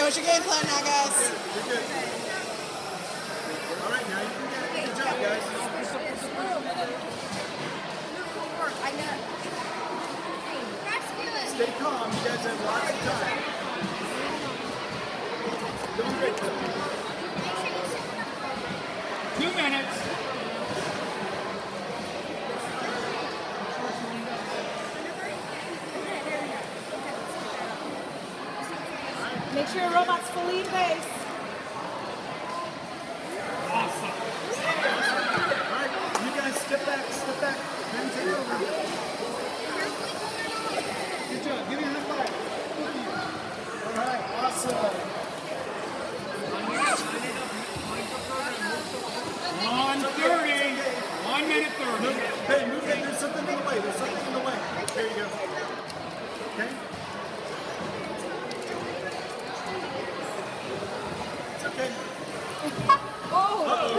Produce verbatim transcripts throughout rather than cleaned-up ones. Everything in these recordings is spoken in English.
what's your game plan now, guys? You're good. All right, now you can get it. Good job, guys. Stay calm. You guys have lots of time. Doing great, though. Two minutes. Make sure your robot's fully in base. Awesome. All right, you guys step back, step back. Then take over. Good job. Give me a high five. All right, awesome. One thirty. One minute thirty. Move, hey, move it. There's something in the way. There's something in the way. There you go. Okay. It's okay. Oh! Uh-oh.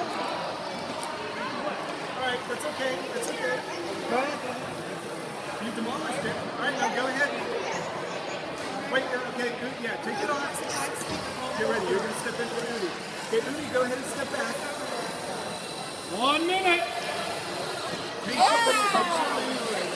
All right, that's okay. That's okay. Go ahead. You demolished it. All right, now go ahead. Wait, uh, okay, good. Yeah, take it off. Get ready. You're going to step into Udi. Okay, Udi, go ahead and step back. One minute. Make something. Make something.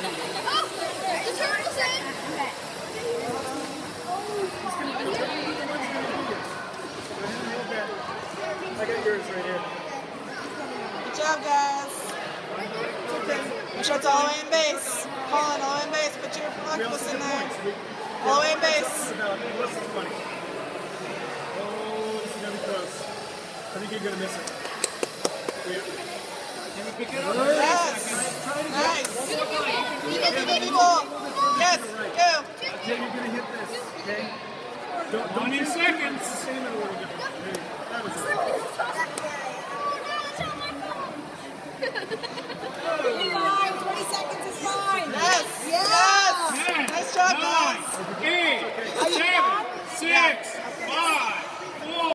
I got yours right here. Good job, guys. It's okay. Make sure it's all the way in base. Colin, all the way in base. Put your octopus in there. All the way in base. This is funny. Oh, this is going to be close. I think you're going to miss it. Yeah. Can we pick it up? Yes. Nice. People. Yes. Go. Okay, you're going to hit this. Okay? Don't, don't twenty seconds. Same it a little different. There you go. That was it. Fine, twenty seconds is fine. Yes. Yes. Nice job, guys.